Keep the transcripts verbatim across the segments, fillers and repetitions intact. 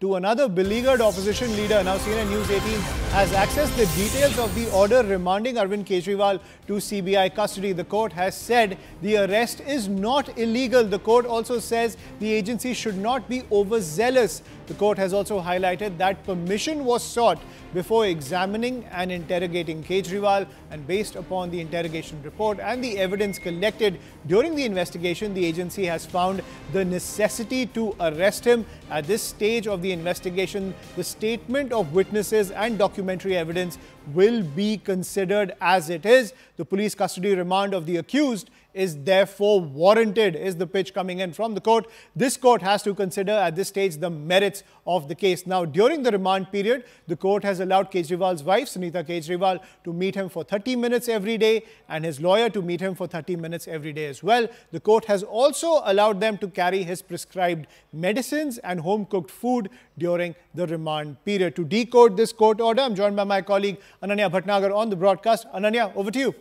to another beleaguered opposition leader. Now C N N News eighteen has accessed the details of the order remanding Arvind Kejriwal to C B I custody. The court has said the arrest is not illegal. The court also says the agency should not be overzealous. The court has also highlighted that permission was sought before examining and interrogating Kejriwal, and based upon the interrogation report and the evidence collected during the investigation, the agency has found the necessity to arrest him. At this stage of the investigation, the statement of witnesses and documentary evidence will be considered as it is. The police custody remand of the accused is therefore warranted, is the pitch coming in from the court. This court has to consider at this stage the merits of the case. Now, during the remand period, the court has allowed Kejriwal's wife, Sunita Kejriwal, to meet him for thirty minutes every day and his lawyer to meet him for thirty minutes every day as well. The court has also allowed them to carry his prescribed medicines and home-cooked food during the remand period. To decode this court order, I'm joined by my colleague Ananya Bhatnagar on the broadcast. Ananya, over to you.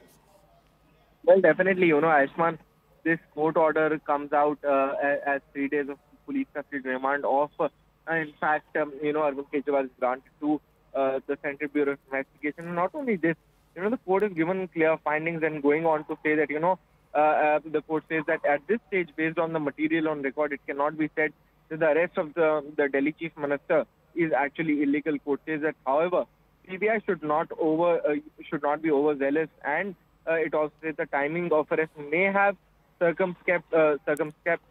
Well, definitely, you know, Ayushman, this court order comes out uh, as three days of police custody remand of, uh, in fact, um, you know, Arvind Kejriwal is granted to uh, the Central Bureau of Investigation. And not only this, you know, the court has given clear findings and going on to say that, you know, uh, uh, the court says that at this stage, based on the material on record, it cannot be said that the arrest of the, the Delhi Chief Minister is actually illegal. Court says that, however, C B I should not over uh, should not be overzealous, and Uh, it also says the timing of arrest may have circumscribed, uh, circumscribed,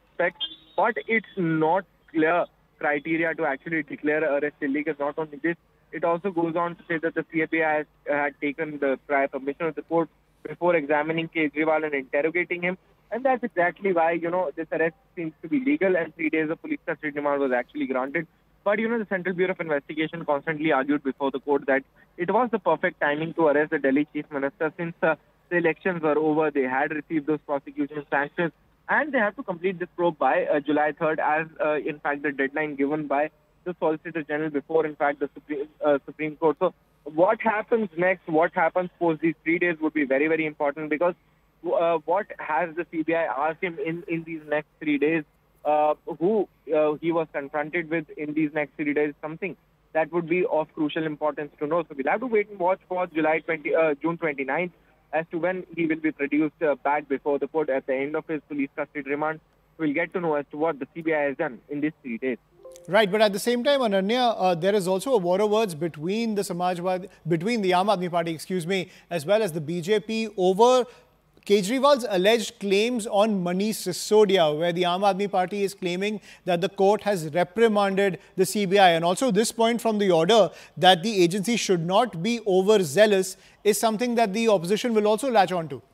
but it's not clear criteria to actually declare arrest illegal. Not only this, it also goes on to say that the C B I has uh, had taken the prior permission of the court before examining Kejriwal and interrogating him, and that's exactly why, you know, this arrest seems to be legal and three days of police custody remand was actually granted. But, you know, the Central Bureau of Investigation constantly argued before the court that it was the perfect timing to arrest the Delhi Chief Minister since uh, the elections were over. They had received those prosecution sanctions and they have to complete this probe by uh, July third as, uh, in fact, the deadline given by the Solicitor General before, in fact, the Supreme, uh, Supreme Court. So what happens next, what happens post these three days would be very, very important, because uh, what has the C B I asked him in, in these next three days, uh, who uh, he was confronted with in these next three days, something that would be of crucial importance to know. So we'll have to wait and watch for July twentieth, uh, June twenty-ninth as to when he will be produced uh, back before the court at the end of his police custody remand. We'll get to know as to what the C B I has done in these three days. Right, but at the same time, Ananya, uh, there is also a war of words between the Samajwadi, between the Aam Aadmi Party, excuse me, as well as the B J P over Kejriwal's alleged claims on Manish Sisodia, where the Aam Aadmi Party is claiming that the court has reprimanded the C B I. And also this point from the order that the agency should not be overzealous is something that the opposition will also latch on to.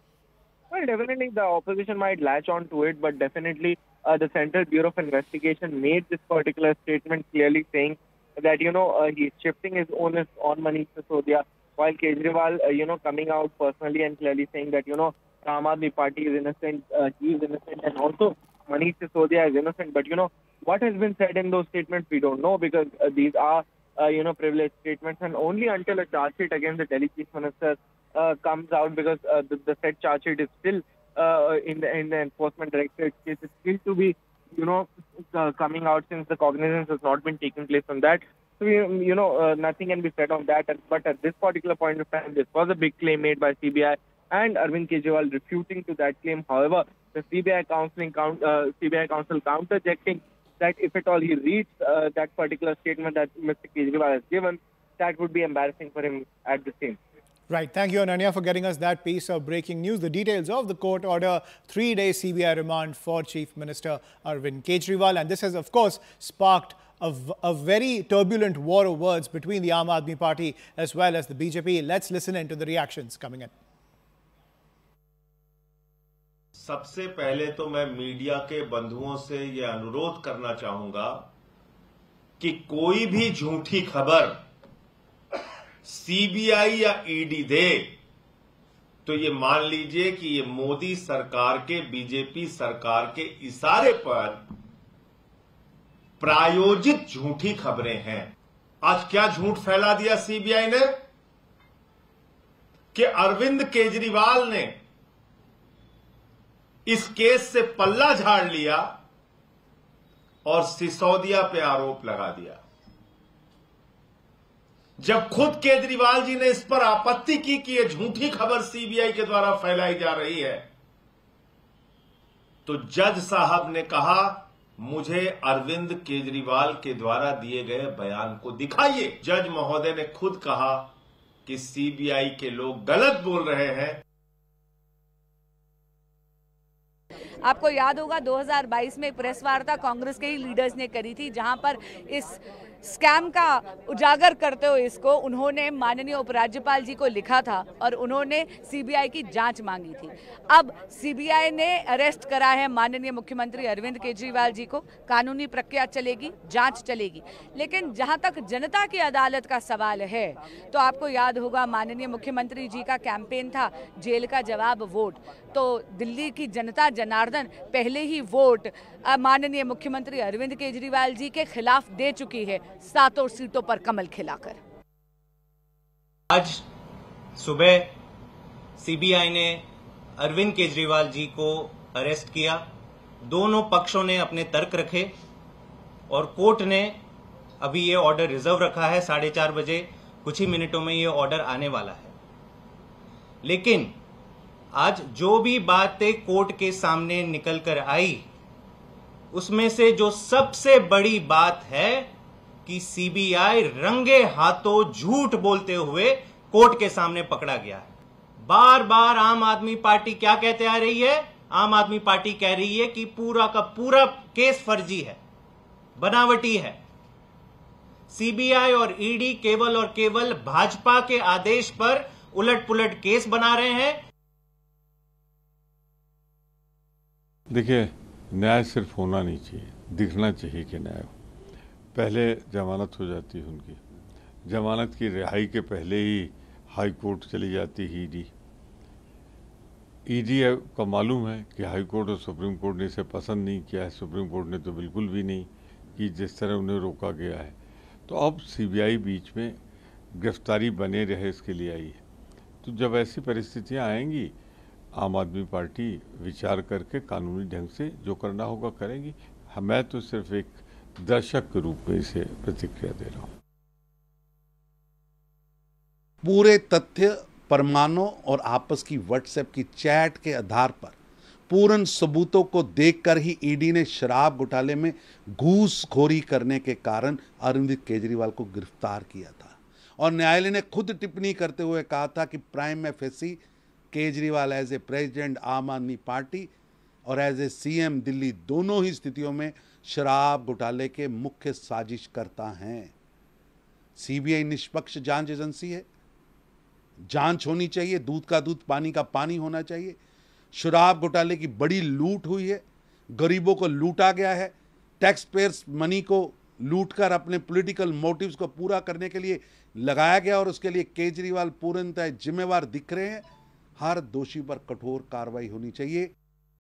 Well, definitely the opposition might latch on to it, but definitely uh, the Central Bureau of Investigation made this particular statement clearly saying that, you know, uh, he's shifting his onus on Manish Sisodia, while Kejriwal, uh, you know, coming out personally and clearly saying that, you know, Aam Aadmi Party is innocent, uh, he is innocent, and also Manish Sisodia is innocent. But, you know, what has been said in those statements, we don't know, because uh, these are, uh, you know, privileged statements, and only until a charge sheet against the Delhi Chief Minister uh, comes out, because uh, the, the said charge sheet is still uh, in the in the Enforcement Directorate case, it's still to be, you know, uh, coming out, since the cognizance has not been taken place on that. So, you know, uh, nothing can be said on that. But at this particular point of time, this was a big claim made by C B I, and Arvind Kejriwal refuting to that claim. However, the C B I counseling, uh, C B I counsel counterjecting that if at all he reads uh, that particular statement that Mister Kejriwal has given, that would be embarrassing for him at the same. Right. Thank you, Ananya, for getting us that piece of breaking news. The details of the court order, three-day C B I remand for Chief Minister Arvind Kejriwal. And this has, of course, sparked a, a very turbulent war of words between the Aam Aadmi Party as well as the B J P. Let's listen into the reactions coming in. सबसे पहले तो मैं media के बंधुओं से यह अनुरोध करना चाहूंगा कि कोई भी झूठी खबर सीबीआई या ईडी दे तो ये मान लीजिए कि ये मोदी सरकार के, बीजेपी सरकार के इशारे पर प्रायोजित झूठी खबरें हैं। आज क्या झूठ फैला दिया सीबीआई ने कि अरविंद केजरीवाल ने इस केस से पल्ला झाड़ लिया और सिसोदिया पे आरोप लगा दिया। जब खुद केजरीवाल जी ने इस पर आपत्ति की कि यह झूठी खबर सीबीआई के द्वारा फैलाई जा रही है, तो जज साहब ने कहा, मुझे अरविंद केजरीवाल के द्वारा दिए गए बयान को दिखाइए। जज महोदय ने खुद कहा कि सीबीआई के लोग गलत बोल रहे हैं। आपको याद होगा दो हज़ार बाईस में एक प्रेस वार्ता कांग्रेस के ही लीडर्स ने करी थी, जहां पर इस स्कैम का उजागर करते हुए इसको उन्होंने माननीय उपराज्यपाल जी को लिखा था और उन्होंने सीबीआई की जांच मांगी थी। अब सीबीआई ने अरेस्ट करा है माननीय मुख्यमंत्री अरविंद केजरीवाल जी को। कानूनी प्रक्रिया चलेगी, जांच चलेगी, लेकिन जहां तक जनता की अदालत का सवाल है तो आपको याद होगा माननीय मुख्यमंत्री जी का कैंपेन था जेल का जवाब वोट। तो दिल्ली की जनता जनार्दन पहले ही वोट माननीय मुख्यमंत्री अरविंद केजरीवाल जी के खिलाफ दे चुकी है, सातों सीटों पर कमल खिलाकर। आज सुबह सीबीआई ने अरविंद केजरीवाल जी को अरेस्ट किया। दोनों पक्षों ने अपने तर्क रखे और कोर्ट ने अभी ये ऑर्डर रिजर्व रखा है। साढ़े चार बजे कुछ ही मिनटों में ये ऑर्डर आने वाला है। लेकिन आज जो भी बातें कोर्ट के सामने निकल कर आई, उसमें से जो सबसे बड़ी बात है कि सीबीआई रंगे हाथों झूठ बोलते हुए कोर्ट के सामने पकड़ा गया है। बार बार आम आदमी पार्टी क्या कहते आ रही है? आम आदमी पार्टी कह रही है कि पूरा का पूरा केस फर्जी है, बनावटी है। सीबीआई और ईडी केवल और केवल भाजपा के आदेश पर उलट पुलट केस बना रहे हैं। देखिए, न्याय सिर्फ होना नहीं चाहिए, दिखना चाहिए कि न्याय हो। पहले जमानत हो जाती है उनकी, जमानत की रिहाई के पहले ही हाई कोर्ट चली जाती है ईडी। ईडी का मालूम है कि हाई कोर्ट और सुप्रीम कोर्ट ने इसे पसंद नहीं किया है। सुप्रीम कोर्ट ने तो बिल्कुल भी नहीं कि जिस तरह उन्हें रोका गया है। तो अब सीबीआई बीच में गिरफ्तारी बने रहे इसके लिए आई है। तो जब ऐसी परिस्थितियां आएंगी, आम आदमी पार्टी विचार करके कानूनी ढंग से जो करना होगा करेगी। मैं तो सिर्फ एक दर्शक के रूप में इसे प्रतिक्रिया दे रहा हूं। पूरे तथ्य, प्रमाणों और आपस की व्हाट्सएप की चैट के आधार पर पूर्ण सबूतों को देखकर ही ईडी ने शराब घोटाले में घूसखोरी करने के कारण अरविंद केजरीवाल को गिरफ्तार किया था। और न्यायालय ने खुद टिप्पणी करते हुए कहा था कि प्राइम एफएसी Kejriwal as a president Aam Aadmi party और एज ए सीएम दिल्ली दोनों ही स्थितियों में शराब घोटाले के मुख्य साजिशकर्ता हैं। सीबीआई निष्पक्ष जांच एजेंसी है, जांच होनी चाहिए, दूध का दूध पानी का पानी होना चाहिए। शराब घोटाले की बड़ी लूट हुई है, गरीबों को लूटा गया है, टैक्स पेयर्स मनी को लूटकर अपने पॉलिटिकल मोटिव्स को पूरा करने के लिए लगाया गया और उसके लिए केजरीवाल पूर्णतः जिम्मेवार दिख रहे हैं। हर दोषी पर कठोर कार्रवाई होनी चाहिए।